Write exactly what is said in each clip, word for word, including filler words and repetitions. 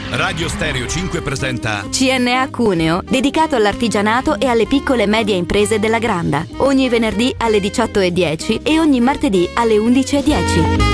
Radio Stereo cinque presenta C N A Cuneo, dedicato all'artigianato e alle piccole e medie imprese della Granda. Ogni venerdì alle diciotto e dieci e ogni martedì alle undici e dieci.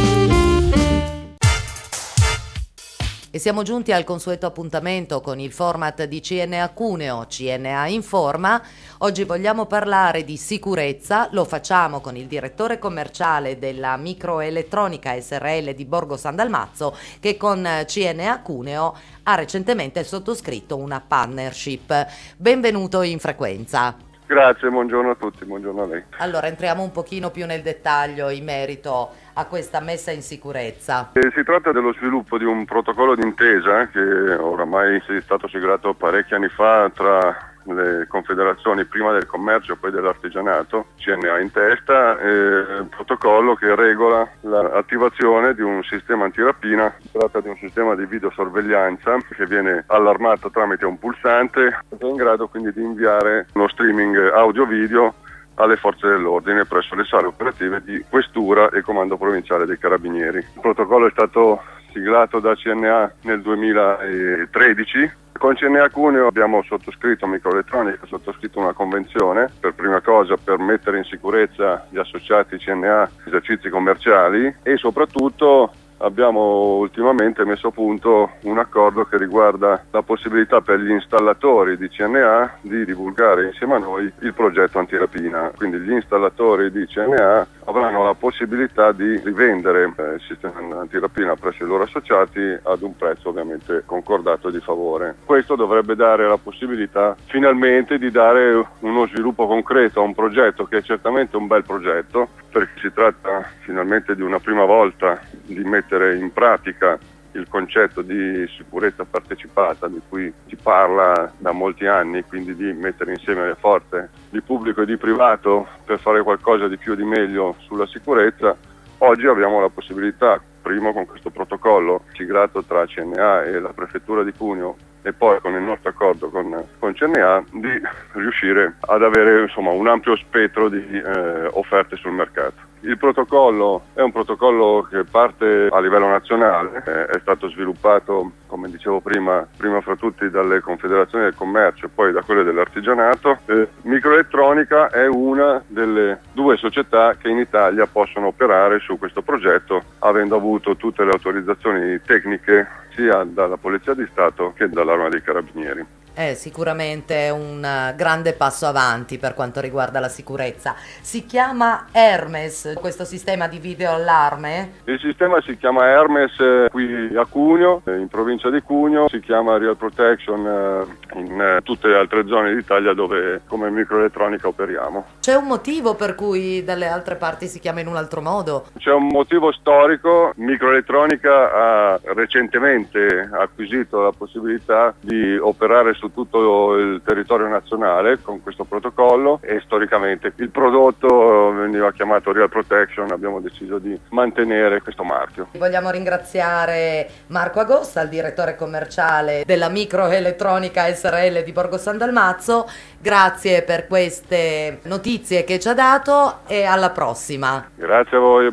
E siamo giunti al consueto appuntamento con il format di C N A Cuneo, C N A Informa. Oggi vogliamo parlare di sicurezza, lo facciamo con il direttore commerciale della Microelettronica S R L di Borgo San Dalmazzo, che con C N A Cuneo ha recentemente sottoscritto una partnership. Benvenuto in frequenza. Grazie, buongiorno a tutti, buongiorno a lei. Allora, entriamo un pochino più nel dettaglio in merito a questa messa in sicurezza. Eh, si tratta dello sviluppo di un protocollo d'intesa che oramai è stato siglato parecchi anni fa tra le confederazioni, prima del commercio e poi dell'artigianato, C N A in testa, eh, un protocollo che regola l'attivazione di un sistema antirapina. Si tratta di un sistema di videosorveglianza che viene allarmato tramite un pulsante ed è in grado quindi di inviare uno streaming audio-video alle forze dell'ordine presso le sale operative di questura e comando provinciale dei carabinieri. Il protocollo è stato siglato da C N A nel duemilatredici. Con C N A Cuneo abbiamo sottoscritto, Microelettronica ha sottoscritto una convenzione, per prima cosa per mettere in sicurezza gli associati C N A esercizi commerciali, e soprattutto abbiamo ultimamente messo a punto un accordo che riguarda la possibilità per gli installatori di C N A di divulgare insieme a noi il progetto antirapina. Quindi gli installatori di C N A avranno la possibilità di rivendere eh, il sistema antirapina presso i loro associati ad un prezzo ovviamente concordato e di favore. Questo dovrebbe dare la possibilità finalmente di dare uno sviluppo concreto a un progetto che è certamente un bel progetto, perché si tratta finalmente di una prima volta di mettere in pratica il concetto di sicurezza partecipata di cui si parla da molti anni, quindi di mettere insieme le forze di pubblico e di privato per fare qualcosa di più e di meglio sulla sicurezza. Oggi abbiamo la possibilità, primo con questo protocollo siglato tra C N A e la Prefettura di Cuneo e poi con il nostro accordo con, con C N A, di riuscire ad avere insomma un ampio spettro di eh, offerte sul mercato. Il protocollo è un protocollo che parte a livello nazionale, eh, è stato sviluppato, come dicevo prima, prima fra tutti dalle confederazioni del commercio e poi da quelle dell'artigianato. Eh, Microelettronica è una delle due società che in Italia possono operare su questo progetto, avendo avuto tutte le autorizzazioni tecniche sia dalla Polizia di Stato che dall'Arma dei Carabinieri. È sicuramente un grande passo avanti per quanto riguarda la sicurezza. Si chiama Hermes, questo sistema di video allarme? Il sistema si chiama Hermes eh, qui a Cuneo, in provincia di Cuneo, si chiama Real Protection eh, in eh, tutte le altre zone d'Italia dove come Microelettronica operiamo. C'è un motivo per cui dalle altre parti si chiama in un altro modo? C'è un motivo storico. Microelettronica ha recentemente acquisito la possibilità di operare su tutto il territorio nazionale con questo protocollo, e storicamente il prodotto veniva chiamato Real Protection. Abbiamo deciso di mantenere questo marchio. Vogliamo ringraziare Marco Agosta, il direttore commerciale della Microelettronica S R L di Borgo San Dalmazzo. Grazie per queste notizie che ci ha dato e alla prossima. Grazie a voi.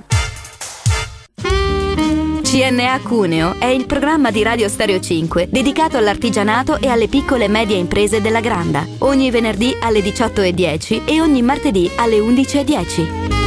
C N A Cuneo è il programma di Radio Stereo cinque dedicato all'artigianato e alle piccole e medie imprese della Granda. Ogni venerdì alle diciotto e dieci e ogni martedì alle undici e dieci.